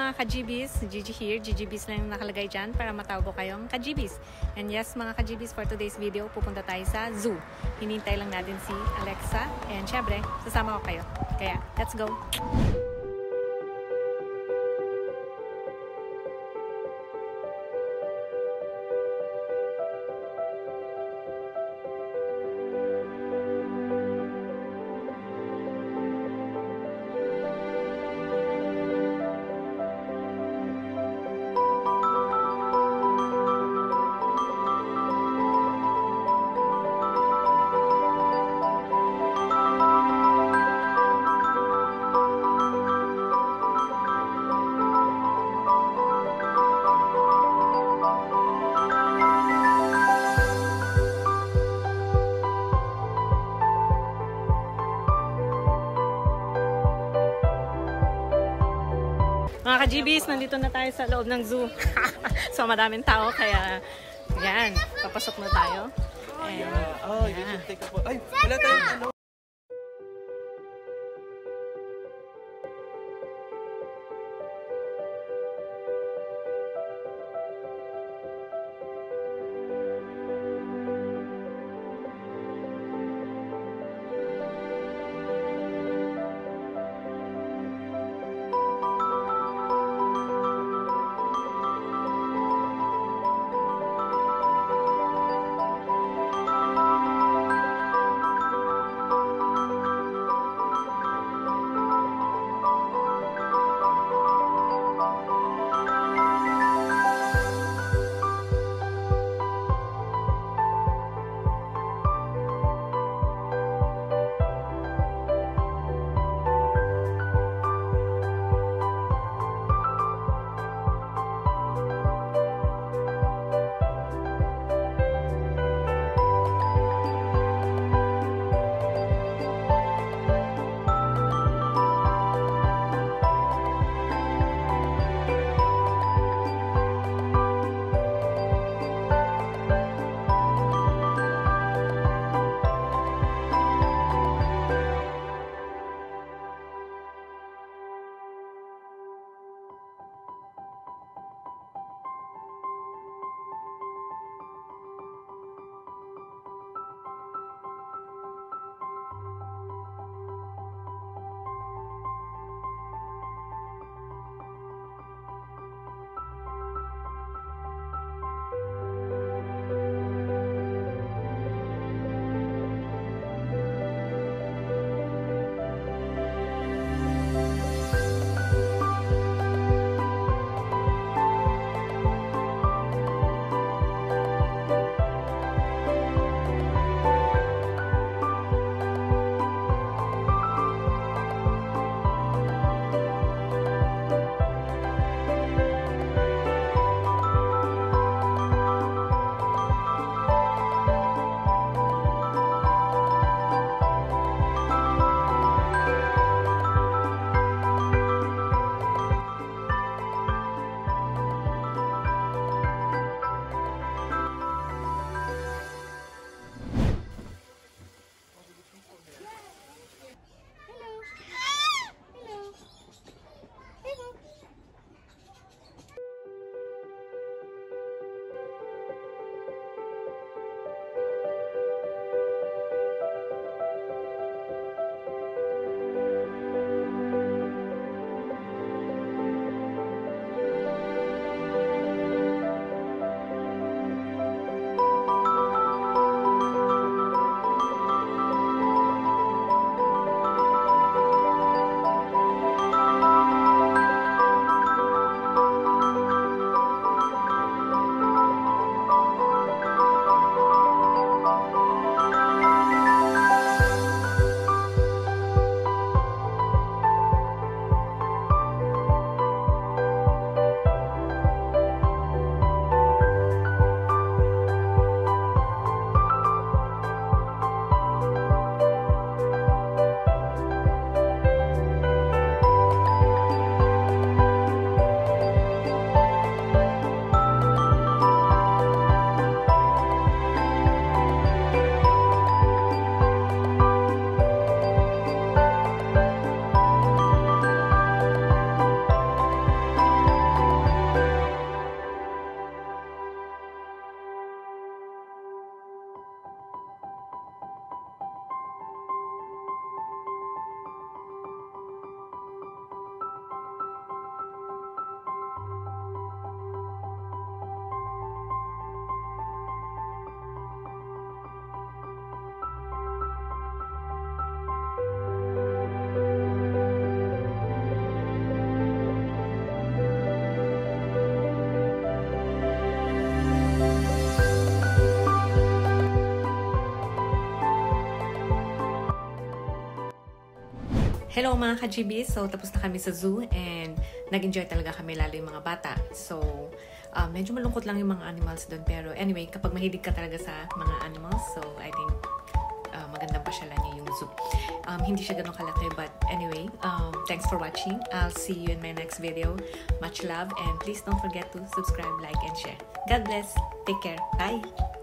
mga Kagibeeez, Gigi here. Gigibeeez lang yung nakalagay dyan para matawag ko kayong Kagibeeez. And yes mga Kagibeeez, for today's video, pupunta tayo sa zoo. Hinintay lang natin si Alexa. And syempre, sasama ko kayo. Kaya, let's go! Mga Kagibeeez, nandito na tayo sa loob ng zoo. So madaming tao kaya yan, papasok na tayo. And, you should take a photo. Ay, wala tayong ano. Hello mga Kagibeeez! So tapos na kami sa zoo and nag-enjoy talaga kami lalo yung mga bata. So medyo malungkot lang yung mga animals doon, pero anyway, kapag mahilig ka talaga sa mga animals, so I think magandang pasyalan niya yung zoo. Hindi siya ganun kalaki, but anyway, thanks for watching. I'll see you in my next video. Much love, and please don't forget to subscribe, like, and share. God bless. Take care. Bye!